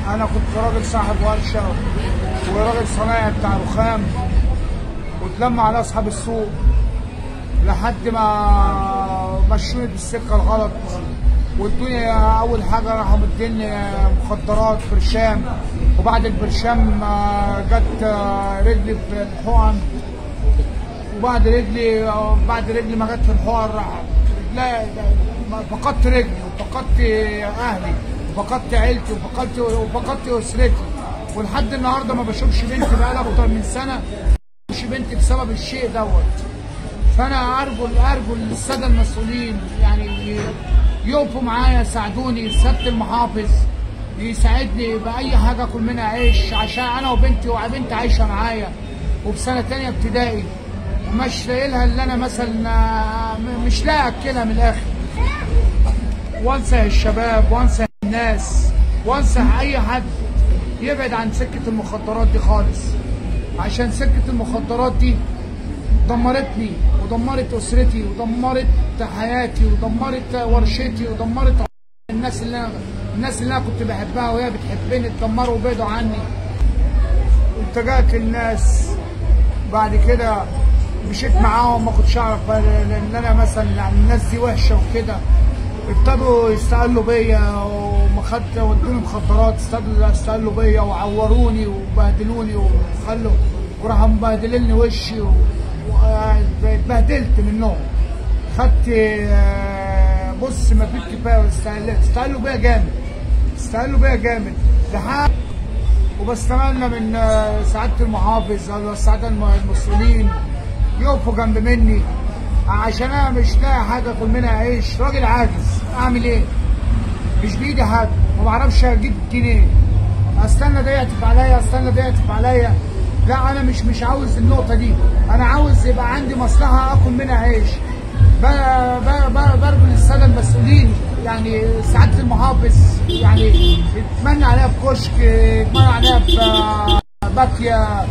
انا كنت راجل صاحب ورشه وراجل صنايعي بتاع رخام، واتلم على اصحاب السوق لحد ما مشوني بالسكه الغلط. والدنيا اول حاجه راحوا مديني مخدرات برشام، وبعد البرشام جت رجلي في الحقن، وبعد رجلي ما جت في الحقن راح فقدت رجلي وفقدت اهلي وفقدت عيلتي وفقدت اسرتي. ولحد النهارده ما بشوفش بنتي بقالها اكتر من سنه، ما بشوفش بنتي بسبب الشيء دوت. فانا ارجو الساده المسؤولين يعني يقفوا معايا، يساعدوني. سياده المحافظ يساعدني باي حاجه اكل منها عيش، عشان انا وبنتي عايشه معايا وفي تانية ابتدائي، ومش لاقي لها اللي انا مثلا مش لاقي اكلها من الاخر. وانصح الشباب وانصح الناس وانصح اي حد يبعد عن سكه المخدرات دي خالص، عشان سكه المخدرات دي دمرتني ودمرت اسرتي ودمرت حياتي ودمرت ورشتي ودمرت الناس اللي انا كنت بحبها وهي بتحبني، اتدمروا وبعدوا عني. التجأت للناس بعد كده، مشيت معاهم ما كنتش اعرف ان انا مثلا يعني الناس دي وحشه وكده. ابتدوا يستقلوا بيا ودوني مخدرات، استقلوا بيا وعوروني وبهدلوني وراحوا مبهدليني وشي واتبهدلت منهم. خدت بص ما فيش كفايه، استقلوا بيا جامد لحد. وبستنى من سعاده المحافظ او سعاده المسؤولين يقفوا جنب مني، عشان انا مش لاقي حاجه اكل منها عيش، راجل عاجز اعمل ايه؟ مش بايدي حاجه، ما بعرفش اجيب جنيه. استنى ده يعطف عليا، لا انا مش عاوز النقطه دي. انا عاوز يبقى عندي مصلحه اكل منها عيش. برجو للساده المسؤولين يعني سعاده المحافظ يعني يتمنى عليها بكشك، يتمنى عليها بباكيه.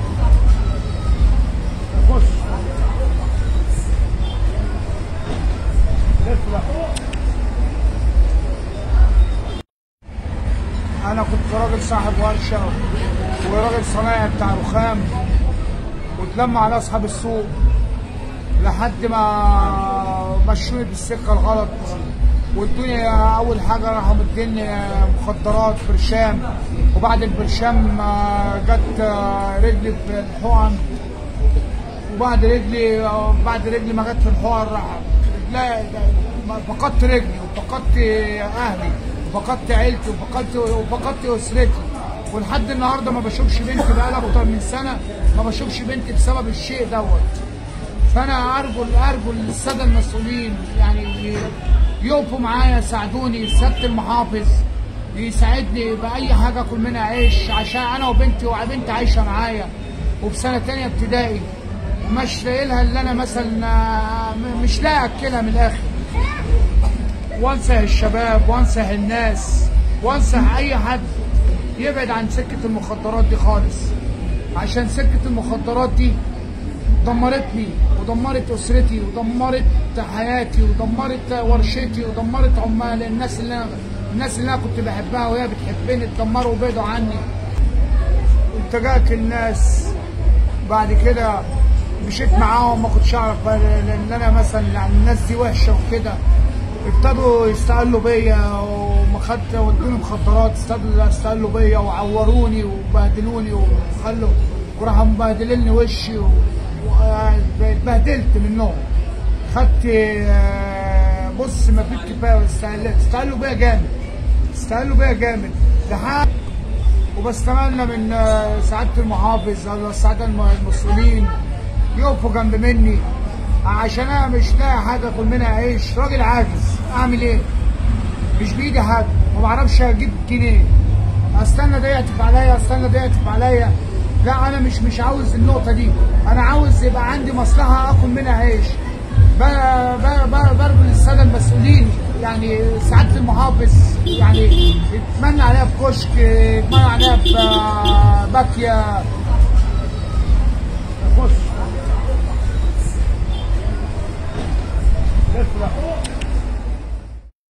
انا كنت راجل صاحب ورشه وراجل صنايعي بتاع رخام، واتلم على اصحاب السوق لحد ما مشوني بالسكه الغلط. والدنيا اول حاجه راحوا مديني مخدرات برشام، وبعد البرشام جت رجلي في الحقن، وبعد رجلي ما جت في الحقن راح فقدت رجلي وفقدت اهلي وفقدت عيلتي وفقدت اسرتي. ولحد النهارده ما بشوفش بنتي بقالها اكتر من سنه، ما بشوفش بنتي بسبب الشيء دوت. فانا ارجو الساده المسؤولين يعني يقفوا معايا، يساعدوني. سياده المحافظ يساعدني باي حاجه اكل منها عيش، عشان انا وبنتي عايشه معايا وفي تانية ابتدائي، ومش لاقي لها اللي انا مثلا مش لاقي اكلها من الاخر. وانصح الشباب وانصح الناس وانصح اي حد يبعد عن سكه المخدرات دي خالص، عشان سكه المخدرات دي دمرتني ودمرت اسرتي ودمرت حياتي ودمرت ورشتي ودمرت الناس اللي انا كنت بحبها وهي بتحبني، اتدمروا وبعدوا عني. التجأت للناس بعد كده، مشيت معاهم ما كنتش اعرف ان انا مثلا يعني الناس دي وحشه وكده. ابتدوا يستقلوا بيا ودوني مخدرات، استقلوا بيا وعوروني وبهدلوني وراحوا مبهدليني وشي واتبهدلت منهم. خدت بص ما فيش كفايه، استقلوا بيا جامد لحد. وبستنى من سعاده المحافظ او سعاده المسؤولين يقفوا جنب مني، عشان انا مش لاقي حاجه اكل منها عيش، راجل عاجز اعمل ايه؟ مش بايدي حاجه، ما بعرفش اجيب جنيه. استنى ده يعطف عليا، لا انا مش عاوز النقطه دي. انا عاوز يبقى عندي مصلحه اكل منها عيش. برجو للساده المسؤولين يعني سعاده المحافظ يعني يتمنى عليها بكشك، يتمنى عليها بباكيه. بص